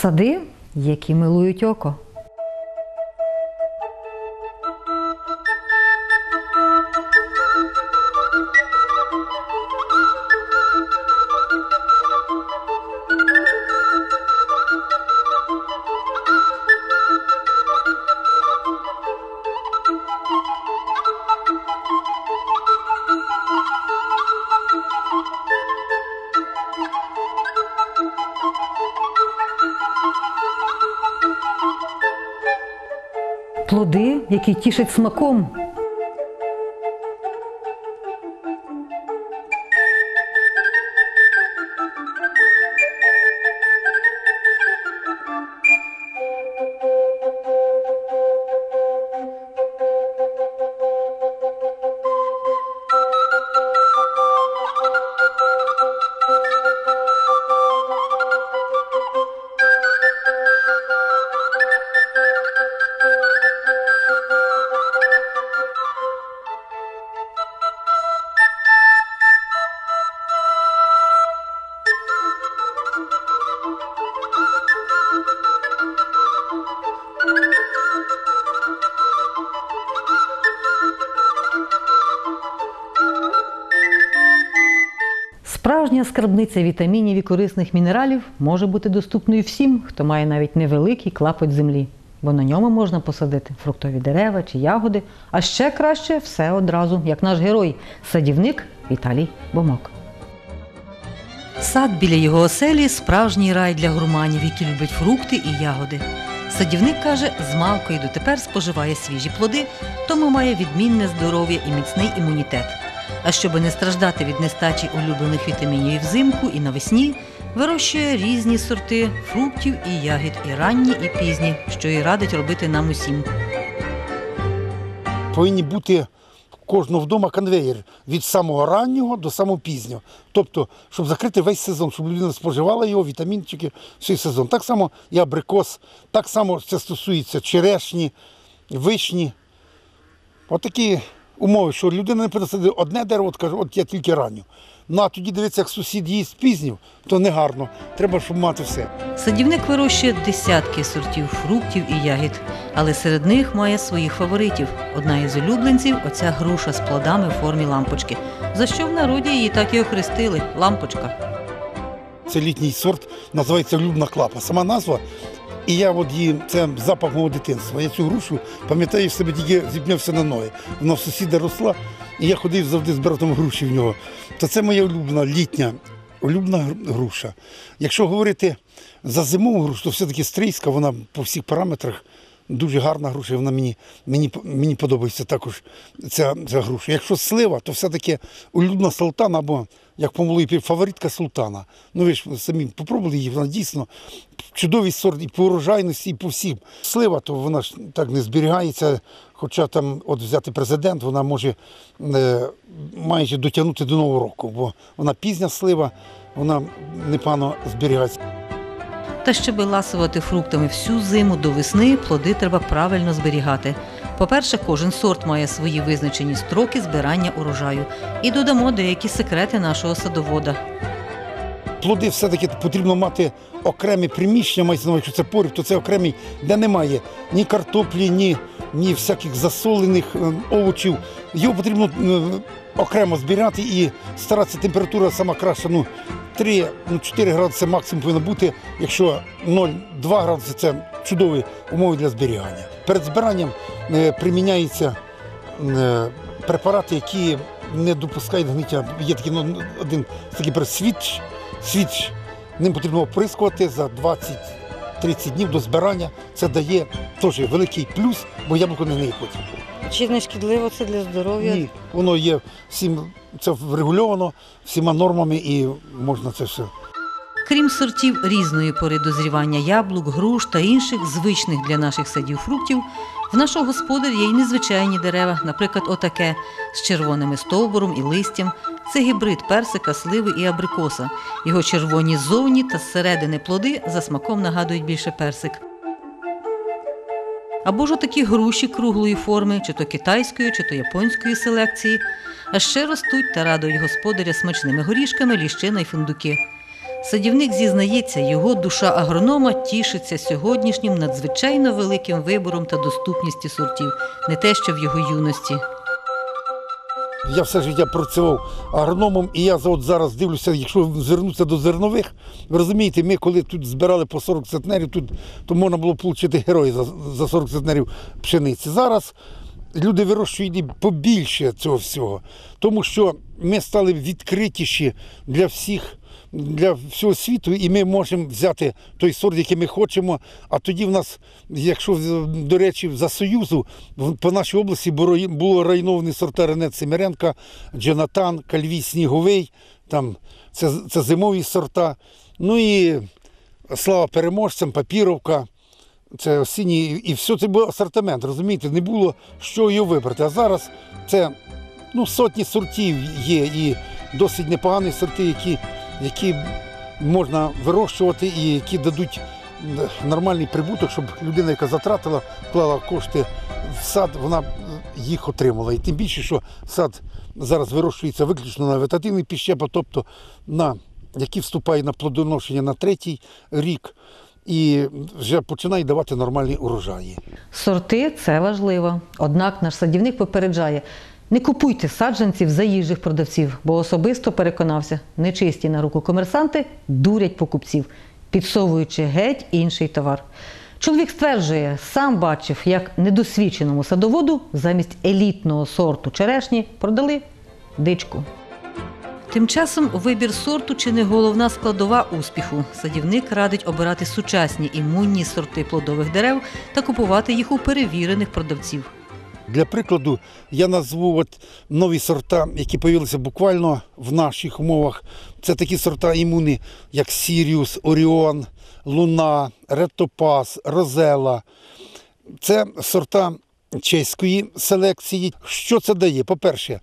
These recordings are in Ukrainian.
Сади, які милують око. Плоди, які тішать смаком. Справжня скарбниця вітамінів і корисних мінералів може бути доступною всім, хто має навіть невеликий клапоть землі, бо на ньому можна посадити фруктові дерева чи ягоди, а ще краще все одразу, як наш герой – садівник Віталій Бомок. Сад біля його оселі – справжній рай для гурманів, які люблять фрукти і ягоди. Садівник, каже, змалку й дотепер споживає свіжі плоди, тому має відмінне здоров'я і міцний імунітет. А щоби не страждати від нестачі улюблених вітамінів і взимку, і навесні, вирощує різні сорти фруктів і ягід, і ранні, і пізні, що і радить робити нам усім. Повинні бути в кожного вдома конвеєр від самого раннього до самого пізнього. Тобто, щоб закрити весь сезон, щоб людина споживала його, вітамінчики, всій сезон. Так само і абрикос, так само це стосується черешні, вишні. Отакі умови, що людина не пересадить одне дерево, от каже, от я тільки ранню. Ну а тоді дивиться, як сусід їсть пізню, то не гарно. Треба, щоб мати все. Садівник вирощує десятки сортів фруктів і ягід, але серед них має своїх фаворитів. Одна із улюбленців – оця груша з плодами в формі лампочки, за що в народі її так і охрестили – лампочка. Це літній сорт, називається улюблена клапа. Сама назва. І я от її, це запах мого дитинства. Я цю грушу, пам'ятаю, в себе тільки зіпнявся на ноги. Вона в сусіда росла, і я ходив завжди збирав там груші в нього. То це моя улюблена літня, улюблена груша. Якщо говорити за зимову грушу, то все-таки стрийська, вона по всіх параметрах дуже гарна груша, і вона мені подобається також ця груша. Якщо слива, то все-таки улюблена султана або, як помилує, фаворитка султана. Ну ви ж самі попробували її, вона дійсно чудовий сорт і по урожайності, і по всім. Слива, то вона ж так не зберігається, хоча там, от взяти президент, вона може майже дотягнути до Нового року, бо вона пізня слива, вона непогано зберігається. Та щоби ласувати фруктами всю зиму до весни, плоди треба правильно зберігати. По-перше, кожен сорт має свої визначені строки збирання урожаю. І додамо деякі секрети нашого садовода. Плоди все-таки потрібно мати окремі приміщення, мається на увазі, якщо це поріб, то це окремий, де немає ні картоплі, ні всяких засолених овочів. Його потрібно окремо збирати і старатися, температура сама краща, 3-4 градуси максимум повинна бути, якщо 0,2 градуси – це чудові умови для зберігання. Перед збиранням приміняються препарати, які не допускають гниття. Є такий один такий свіч, ним потрібно оприскувати за 20-30 днів до збирання. Це дає теж великий плюс, бо яблуко не гниє потім. Чи не шкідливо це для здоров'я? Ні, воно є всім, це врегульовано всіма нормами і можна це все. Крім сортів різної пори дозрівання яблук, груш та інших звичних для наших садів фруктів, в нашого господаря є й незвичайні дерева, наприклад, отаке, з червоним стовбуром і листям. Це гібрид персика, сливи і абрикоса. Його червоні ззовні та зсередини плоди за смаком нагадують більше персик. Або ж отакі груші круглої форми, чи то китайської, чи то японської селекції. А ще ростуть та радують господаря смачними горішками, ліщина й фундуки. Садівник зізнається, його душа агронома тішиться сьогоднішнім надзвичайно великим вибором та доступністю сортів, не те, що в його юності. Я все життя працював агрономом, і я от зараз дивлюся, якщо звернутися до зернових, ви розумієте, ми коли тут збирали по 40 центнерів, то можна було отримати герої за 40 центнерів пшениці. Зараз люди вирощують і побільше цього всього, тому що ми стали відкритіші для всього світу, і ми можемо взяти той сорт, який ми хочемо. А тоді в нас, якщо, до речі, за Союзу, по нашій області було районовані сорта Рене Семеренка, Джонатан, Кальвій Сніговий, там, це зимові сорта. Ну і слава переможцям, Папіровка, це осінні, і все це був асортимент, розумієте, не було що його вибрати. А зараз це сотні сортів є, і досить непогані сорти, які можна вирощувати і які дадуть нормальний прибуток, щоб людина, яка затратила, вклала кошти в сад, вона їх отримала. І тим більше, що сад зараз вирощується виключно на вегетативний підщепа, тобто який вступає на плодоношення на 3-й рік і вже починає давати нормальні урожаї. Сорти – це важливо. Однак наш садівник попереджає – не купуйте саджанців заїжджих продавців, бо особисто переконався, нечисті на руку комерсанти дурять покупців, підсовуючи геть інший товар. Чоловік стверджує, сам бачив, як недосвідченому садоводу замість елітного сорту черешні продали дичку. Тим часом вибір сорту чи не головна складова успіху. Садівник радить обирати сучасні імунні сорти плодових дерев та купувати їх у перевірених продавців. Для прикладу, я назву нові сорта, які з'явилися буквально в наших умовах. Це такі сорта імуни, як Сіріус, Оріон, Луна, Ретопас, Розела. Це сорта чеської селекції. Що це дає? По-перше,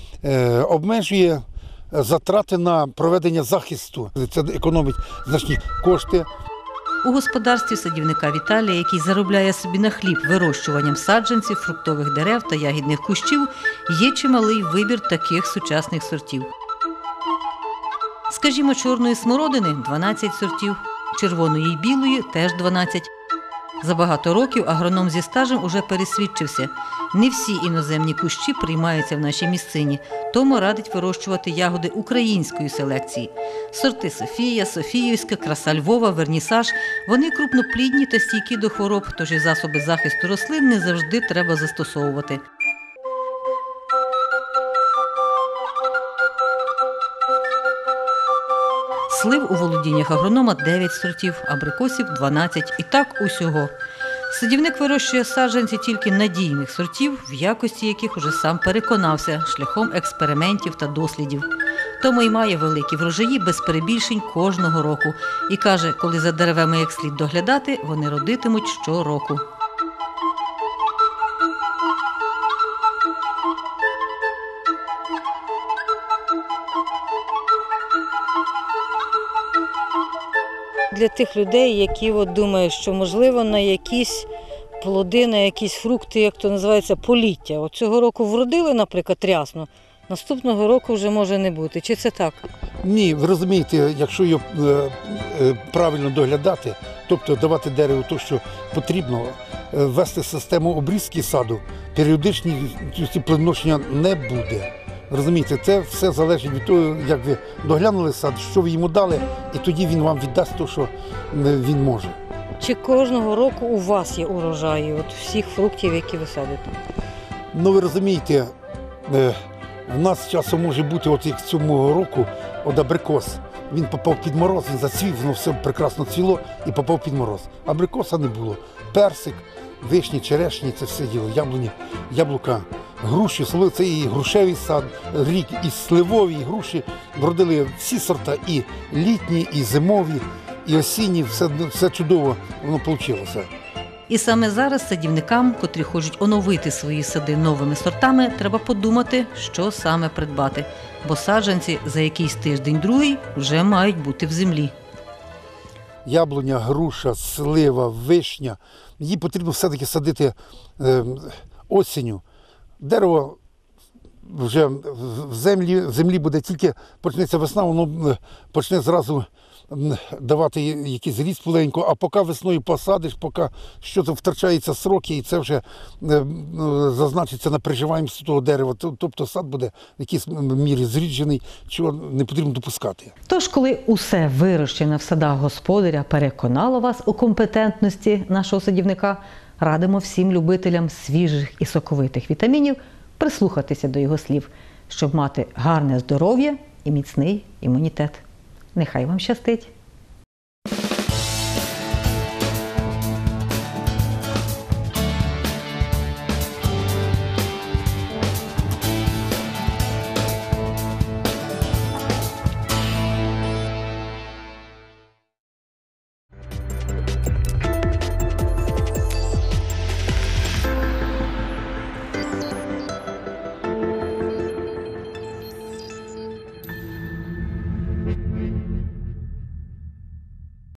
обмежує затрати на проведення захисту. Це економить значні кошти. У господарстві садівника Віталія, який заробляє собі на хліб вирощуванням саджанців, фруктових дерев та ягідних кущів, є чималий вибір таких сучасних сортів. Скажімо, чорної смородини – 12 сортів, червоної й білої – теж 12. За багато років агроном зі стажем уже пересвідчився – не всі іноземні кущі приймаються в нашій місцині, тому радить вирощувати ягоди української селекції. Сорти Софія, Софіївська, Краса Львова, Вернісаж – вони крупноплідні та стійкі до хвороб, тож і засоби захисту рослин не завжди треба застосовувати. Слив у володіннях агронома 9 сортів, абрикосів – 12, і так усього. Садівник вирощує саджанці тільки надійних сортів, в якості яких уже сам переконався шляхом експериментів та дослідів. Тому й має великі врожаї без перебільшень кожного року. І каже, коли за деревами як слід доглядати, вони родитимуть щороку. Для тих людей, які думають, що можливо на якісь плоди, на якісь фрукти, як то називається, поліття. От цього року вродили, наприклад, рясно, наступного року вже може не бути. Чи це так? Ні, ви розумієте, якщо його правильно доглядати, тобто давати дереву те, що потрібно, ввести систему обрізки саду, періодичності плодоношення не буде. Розумієте, це все залежить від того, як ви доглянули сад, що ви йому дали, і тоді він вам віддасть те, що він може. Чи кожного року у вас є урожаї всіх фруктів, які ви садите? Ну, ви розумієте, в нас часом може бути, як цього року, абрикос. Він попав під мороз, він зацвів, воно все прекрасно цвіло і попав під мороз. Абрикоса не було. Персик, вишні, черешні, це все діло, яблука, груші, це і грушевий сад, рік, і сливові, і груші. Вродили всі сорта, і літні, і зимові, і осінні, все чудово воно вийшло. І саме зараз садівникам, котрі хочуть оновити свої сади новими сортами, треба подумати, що саме придбати. Бо саджанці за якийсь тиждень-другий вже мають бути в землі. Яблуня, груша, слива, вишня. Її потрібно все-таки садити осінню. Дерево вже в землі буде тільки почнеться весна, воно почне зразу давати якийсь ріст поленько, а поки весною посадиш, поки щось втрачаються сроки, і це вже зазначиться на приживаємості того дерева. Тобто сад буде в якійсь мірі зріджений, чого не потрібно допускати. Тож, коли усе вирощене в садах господаря переконало вас у компетентності нашого садівника, радимо всім любителям свіжих і соковитих вітамінів прислухатися до його слів, щоб мати гарне здоров'я і міцний імунітет. Нехай вам щастить!